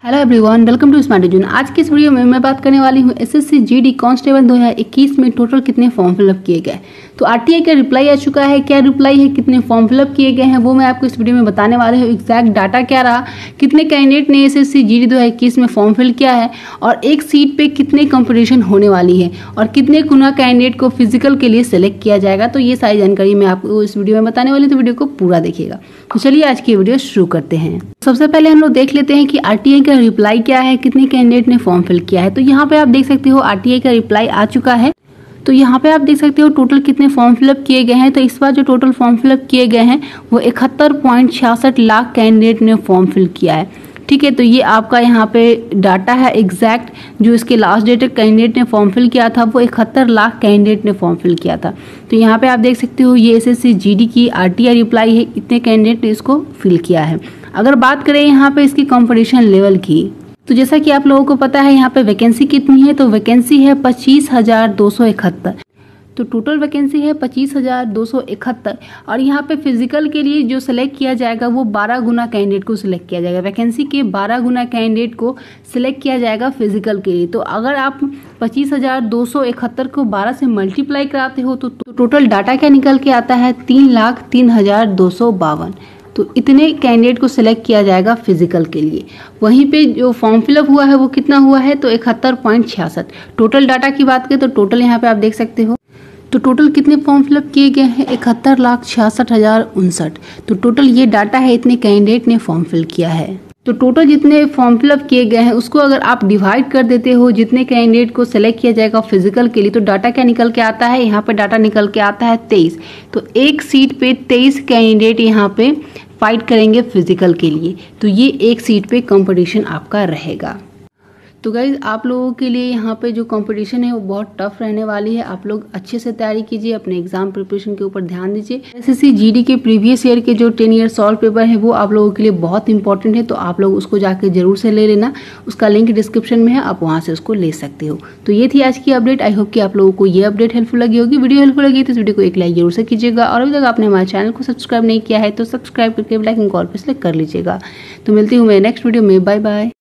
Hello everyone, welcome to smart education. आज की इस वीडियो में मैं बात करने वाली हूँ एसएससी जीडी कांस्टेबल 2021 में टोटल कितने फॉर्म फिलअप किए गए। तो आरटीआई का रिप्लाई आ चुका है, क्या रिप्लाई है, कितने फॉर्म फिलअप किए गए हैं वो मैं आपको इस वीडियो में बताने वाले हूँ। एग्जैक्ट डाटा क्या रहा, कितने कैंडिडेट ने एसएससी जीडी 2021 में फॉर्म फिल किया है और एक सीट पे कितने कंपटीशन होने वाली है और कितने गुना कैंडिडेट को फिजिकल के लिए सेलेक्ट किया जाएगा। तो ये सारी जानकारी मैं आपको इस वीडियो में बताने वाली हूँ, तो वीडियो को पूरा देखिएगा। तो चलिए आज की वीडियो शुरू करते हैं। सबसे पहले हम लोग देख लेते हैं कि आरटीआई का रिप्लाई क्या है, कितने कैंडिडेट ने फॉर्म फिल किया है। तो यहाँ पे आप देख सकते हो आरटीआई का रिप्लाई आ चुका है। तो यहाँ पे आप देख सकते हो टोटल कितने फॉर्म फिलअप किए गए हैं। तो इस बार जो टोटल फॉर्म फिलअप किए गए हैं वो 71.66 लाख कैंडिडेट ने फॉर्म फिल किया है। ठीक है, तो ये आपका यहाँ पे डाटा है एग्जैक्ट। जो इसके लास्ट डेट कैंडिडेट ने फॉर्म फिल किया था वो 71 लाख कैंडिडेट ने फॉर्म फिल किया था। तो यहाँ पे आप देख सकते हो ये एसएससी जीडी की आरटीआई रिप्लाई है, इतने कैंडिडेट ने इसको फिल किया है। अगर बात करें यहाँ पे इसकी कंपटीशन लेवल की, तो जैसा कि आप लोगों को पता है यहाँ पे वैकेंसी कितनी है। तो वैकेंसी है 25,271। तो टोटल वैकेंसी है 25,271 और यहाँ पे फिजिकल के लिए जो सिलेक्ट किया जाएगा वो 12 गुना कैंडिडेट को सिलेक्ट किया जाएगा। वैकेंसी के 12 गुना कैंडिडेट को सिलेक्ट किया जाएगा फिजिकल के लिए। तो अगर आप 25,271 को 12 से मल्टीप्लाई कराते हो तो टोटल डाटा क्या निकल के आता है, 3,03,252। तो इतने कैंडिडेट को सिलेक्ट किया जाएगा फिजिकल के लिए। वहीं पे जो फॉर्म फिलअप हुआ है वो कितना हुआ है, तो 71.66। टोटल डाटा की बात करें तो टोटल यहाँ पे आप देख सकते हो। तो टोटल कितने फॉर्म फिलअप किए गए हैं, 71,66,059। तो टोटल ये डाटा है, इतने कैंडिडेट ने फॉर्म फिल किया है। तो टोटल जितने फॉर्म फिलअप किए गए हैं उसको अगर आप डिवाइड कर देते हो जितने कैंडिडेट को सिलेक्ट किया जाएगा फिजिकल के लिए, तो डाटा क्या निकल के आता है, यहाँ पे डाटा निकल के आता है 23। तो एक सीट पे 23 कैंडिडेट यहाँ पे फाइट करेंगे फिजिकल के लिए। तो ये एक सीट पे कंपटीशन आपका रहेगा। तो गाइज आप लोगों के लिए यहाँ पे जो कंपटीशन है वो बहुत टफ रहने वाली है। आप लोग अच्छे से तैयारी कीजिए, अपने एग्जाम प्रिपरेशन के ऊपर ध्यान दीजिए। एसएससी जीडी के प्रीवियस ईयर के जो 10 ईयर सॉल्व पेपर है वो आप लोगों के लिए बहुत इंपॉर्टेंट है। तो आप लोग उसको जाके जरूर से ले लेना, उसका लिंक डिस्क्रिप्शन में है, आप वहाँ से उसको ले सकते हो। तो ये थी आज की अपडेट। आई होप कि आप लोगों को ये अपडेट हेल्पफुल लगी होगी। वीडियो हेल्पफुल लगी तो इस वीडियो को एक लाइक जरूर से कीजिएगा और अभी तक आपने हमारे चैनल को सब्सक्राइब नहीं किया है तो सब्सक्राइब करके बेल आइकन को ऑल पे सेलेक्ट कर लीजिएगा। तो मिलती हूँ मैं नेक्स्ट वीडियो में। Bye bye.